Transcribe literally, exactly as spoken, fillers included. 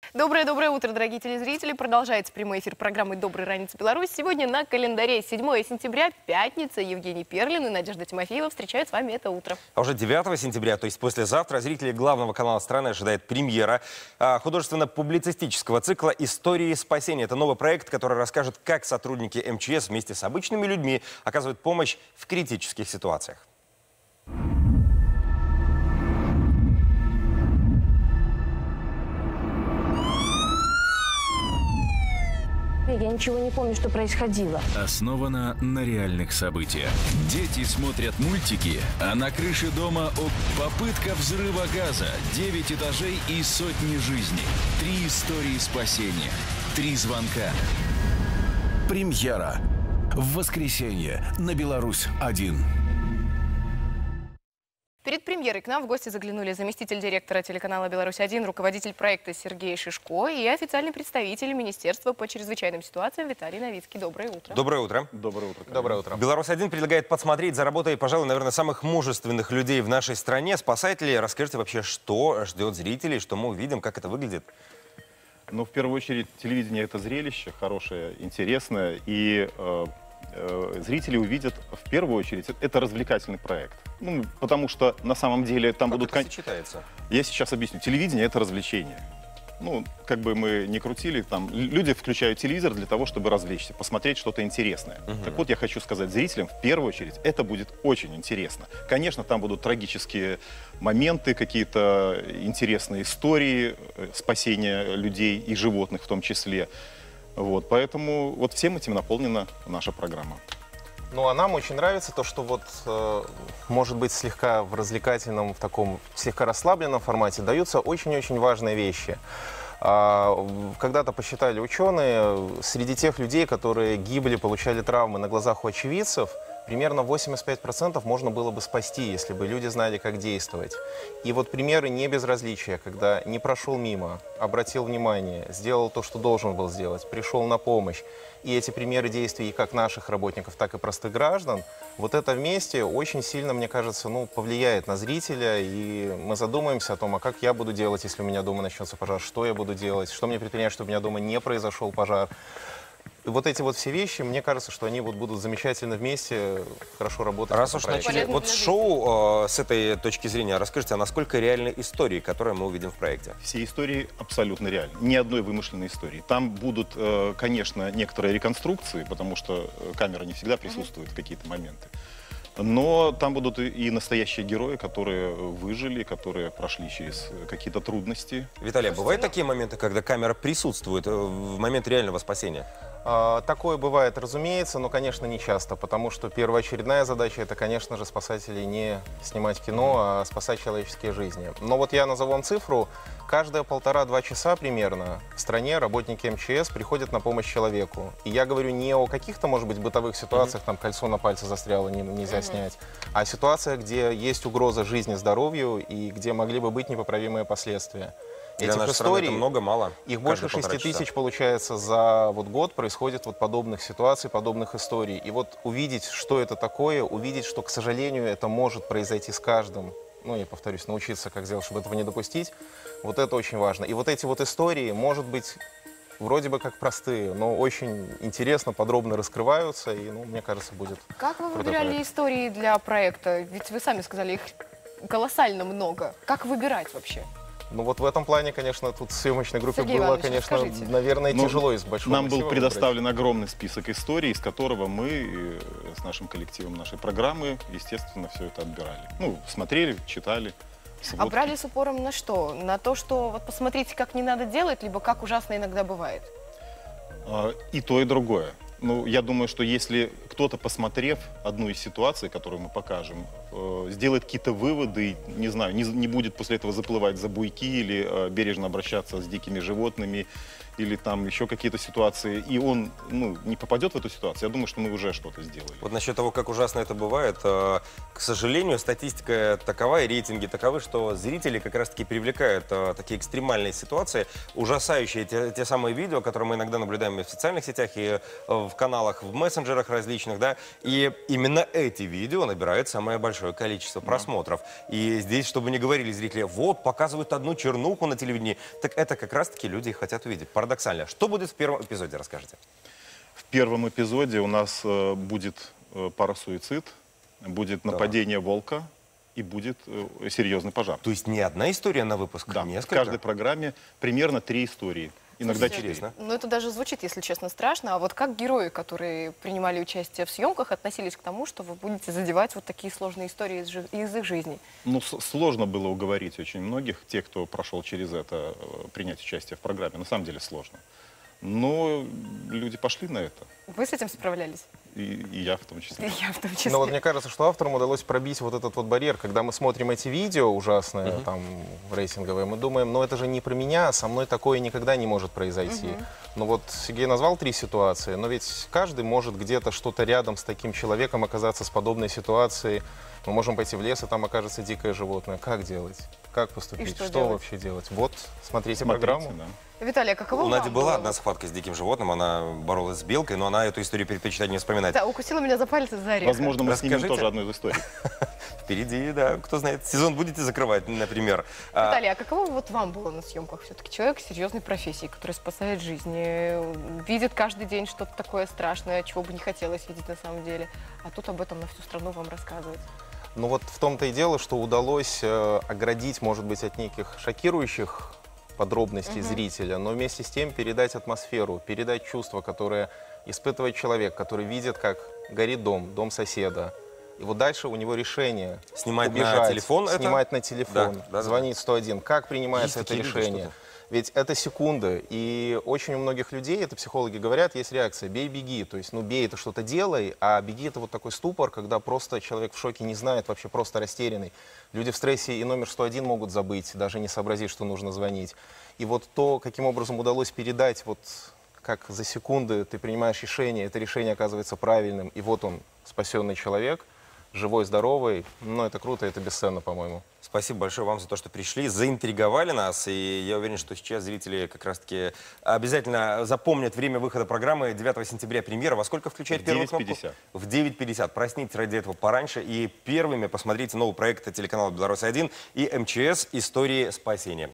Доброе-доброе утро, дорогие телезрители. Продолжается прямой эфир программы «Добрый ранец, Беларусь». Сегодня на календаре седьмое сентября, пятница. Евгений Перлин и Надежда Тимофеева встречают с вами это утро. А уже девятого сентября, то есть послезавтра, зрителей главного канала страны ожидает премьера художественно-публицистического цикла «Истории спасения». Это новый проект, который расскажет, как сотрудники эм че эс вместе с обычными людьми оказывают помощь в критических ситуациях. Я ничего не помню, что происходило. Основана на реальных событиях. Дети смотрят мультики, а на крыше дома о попытка взрыва газа, девять этажей и сотни жизней. Три истории спасения. Три звонка. Премьера. В воскресенье на Беларусь один. Перед премьерой к нам в гости заглянули заместитель директора телеканала «Беларусь один», руководитель проекта Сергей Шишко и официальный представитель Министерства по чрезвычайным ситуациям Виталий Новицкий. Доброе утро. Доброе утро. Доброе утро. Доброе утро. «Беларусь один» предлагает подсмотреть за работой, пожалуй, наверное, самых мужественных людей в нашей стране, спасателей. Расскажите вообще, что ждет зрителей, что мы увидим, как это выглядит? Ну, в первую очередь, телевидение — это зрелище хорошее, интересное, и э, э, зрители увидят, в первую очередь, это развлекательный проект. Ну, потому что, на самом деле, там как будут... это сочетается? Я сейчас объясню. Телевидение — это развлечение. Ну, как бы мы ни крутили, там, люди включают телевизор для того, чтобы развлечься, посмотреть что-то интересное. Угу. Так вот, я хочу сказать зрителям, в первую очередь, это будет очень интересно. Конечно, там будут трагические моменты, какие-то интересные истории спасения людей и животных в том числе. Вот, поэтому вот всем этим наполнена наша программа. Ну, а нам очень нравится то, что вот, э, может быть, слегка в развлекательном, в таком слегка расслабленном формате даются очень-очень важные вещи. А, когда-то посчитали ученые, среди тех людей, которые гибли, получали травмы на глазах у очевидцев, примерно восемьдесят пять процентов можно было бы спасти, если бы люди знали, как действовать. И вот примеры небезразличия, когда не прошел мимо, обратил внимание, сделал то, что должен был сделать, пришел на помощь. И эти примеры действий как наших работников, так и простых граждан, вот это вместе очень сильно, мне кажется, ну, повлияет на зрителя. И мы задумаемся о том, а как я буду делать, если у меня дома начнется пожар, что я буду делать, что мне предпринять, чтобы у меня дома не произошел пожар. И вот эти вот все вещи, мне кажется, что они вот будут замечательно вместе, хорошо работать. Раз уж начали вот шоу э, с этой точки зрения, расскажите, а насколько реальны истории, которые мы увидим в проекте? Все истории абсолютно реальны. Ни одной вымышленной истории. Там будут, э, конечно, некоторые реконструкции, потому что камера не всегда присутствует в какие-то моменты. Но там будут и настоящие герои, которые выжили, которые прошли через какие-то трудности. Виталий, а бывают такие моменты, когда камера присутствует в момент реального спасения? Такое бывает, разумеется, но, конечно, не часто, потому что первоочередная задача — это, конечно же, спасателей не снимать кино, а спасать человеческие жизни. Но вот я назову вам цифру. Каждые полтора-два часа примерно в стране работники эм че эс приходят на помощь человеку. И я говорю не о каких-то, может быть, бытовых ситуациях, там кольцо на пальце застряло, не, нельзя снять, а о ситуациях, где есть угроза жизни, здоровью и где могли бы быть непоправимые последствия. Для Этих нашей историй, это много, мало. Их больше шести тысяч, получается, за вот год происходит вот подобных ситуаций, подобных историй. И вот увидеть, что это такое, увидеть, что, к сожалению, это может произойти с каждым, ну, я повторюсь, научиться, как сделать, чтобы этого не допустить, вот это очень важно. И вот эти вот истории, может быть, вроде бы как простые, но очень интересно, подробно раскрываются, и, ну, мне кажется, будет Как вы выбирали проект. истории для проекта? Ведь вы сами сказали, их колоссально много. Как выбирать вообще? Ну вот в этом плане, конечно, тут в съемочной группе Сергей было, Иванович, конечно, расскажите. наверное, Ну, тяжело из большого Нам был массива предоставлен выбрать. огромный список историй, из которого мы с нашим коллективом нашей программы, естественно, все это отбирали. Ну, смотрели, читали. А брали с упором на что? На то, что вот посмотрите, как не надо делать, либо как ужасно иногда бывает? И то, и другое. Ну, я думаю, что если кто-то, посмотрев одну из ситуаций, которую мы покажем, э, сделает какие-то выводы, не знаю, не, не будет после этого заплывать за буйки или э, бережно обращаться с дикими животными, или там еще какие-то ситуации, и он, ну, не попадет в эту ситуацию, я думаю, что мы уже что-то сделали. Вот насчет того, как ужасно это бывает, э, к сожалению, статистика такова и рейтинги таковы, что зрители как раз-таки привлекают э, такие экстремальные ситуации, ужасающие те, те самые видео, которые мы иногда наблюдаем и в социальных сетях, и э, в каналах, в мессенджерах различных, да, и именно эти видео набирают самое большое большое количество просмотров. И здесь, чтобы не говорили зрители, вот, показывают одну чернуху на телевидении, так это как раз-таки люди и хотят увидеть. Парадоксально. Что будет в первом эпизоде, расскажите? В первом эпизоде у нас э, будет э, парасуицид, будет нападение волка и будет э, серьезный пожар. То есть не одна история на выпуск, Да, несколько? в каждой программе примерно три истории. Иногда четыре. Интересно. Ну, это даже звучит, если честно, страшно. А вот как герои, которые принимали участие в съемках, относились к тому, что вы будете задевать вот такие сложные истории из, жи- из их жизни? Ну, с- сложно было уговорить очень многих, тех, кто прошел через это, э, принять участие в программе. На самом деле сложно. Но люди пошли на это. Вы с этим справлялись? И, и я в том числе. И я в том числе. Но вот мне кажется, что авторам удалось пробить вот этот вот барьер. Когда мы смотрим эти видео ужасные, uh-huh. там, рейтинговые, мы думаем, ну это же не про меня, со мной такое никогда не может произойти. Uh-huh. Ну вот Сергей назвал три ситуации, но ведь каждый может где-то что-то рядом с таким человеком оказаться с подобной ситуацией. Мы можем пойти в лес, и там окажется дикое животное. Как делать? Как поступить? И что что делать? вообще делать? Вот, смотрите, Смотрите, программу. да. Виталий, а каково У вам Нади была было? одна схватка с диким животным, она боролась с белкой, но она эту историю предпочитает не вспоминать. Да, укусила меня за палец из-за ореха. Возможно, мы снимем Расскажите. тоже одну из историй. Впереди, да, кто знает, сезон будете закрывать, например. А, Виталий, а каково вот вам было на съемках? Все-таки человек серьезной профессии, который спасает жизни, видит каждый день что-то такое страшное, чего бы не хотелось видеть на самом деле. А тут об этом на всю страну вам рассказывают. Ну вот в том-то и дело, что удалось э, оградить, может быть, от неких шокирующих подробностей Мгм. зрителя, но вместе с тем передать атмосферу, передать чувства, которые испытывает человек, который видит, как горит дом, дом соседа. И вот дальше у него решение Снимать на убежать, телефон это? снимать на телефон, Да, да, да. звонить сто один. Как принимается Есть это такие люди, решение? что-то. Ведь это секунды, и очень у многих людей, это психологи говорят, есть реакция «бей, беги». То есть, ну, бей — это что-то делай, а беги — это вот такой ступор, когда просто человек в шоке, не знает, вообще просто растерянный. Люди в стрессе и номер сто один могут забыть, даже не сообразить, что нужно звонить. И вот то, каким образом удалось передать, вот как за секунды ты принимаешь решение, это решение оказывается правильным, и вот он, спасенный человек, живой, здоровый, ну, это круто, это бесценно, по-моему. Спасибо большое вам за то, что пришли, заинтриговали нас, и я уверен, что сейчас зрители как раз-таки обязательно запомнят время выхода программы. девятого сентября премьера. Во сколько включает В первую девять кнопку? пятьдесят. В девять пятьдесят. Проснитесь ради этого пораньше и первыми посмотрите новый проект телеканала «Беларусь один» и эм че эс «Истории спасения».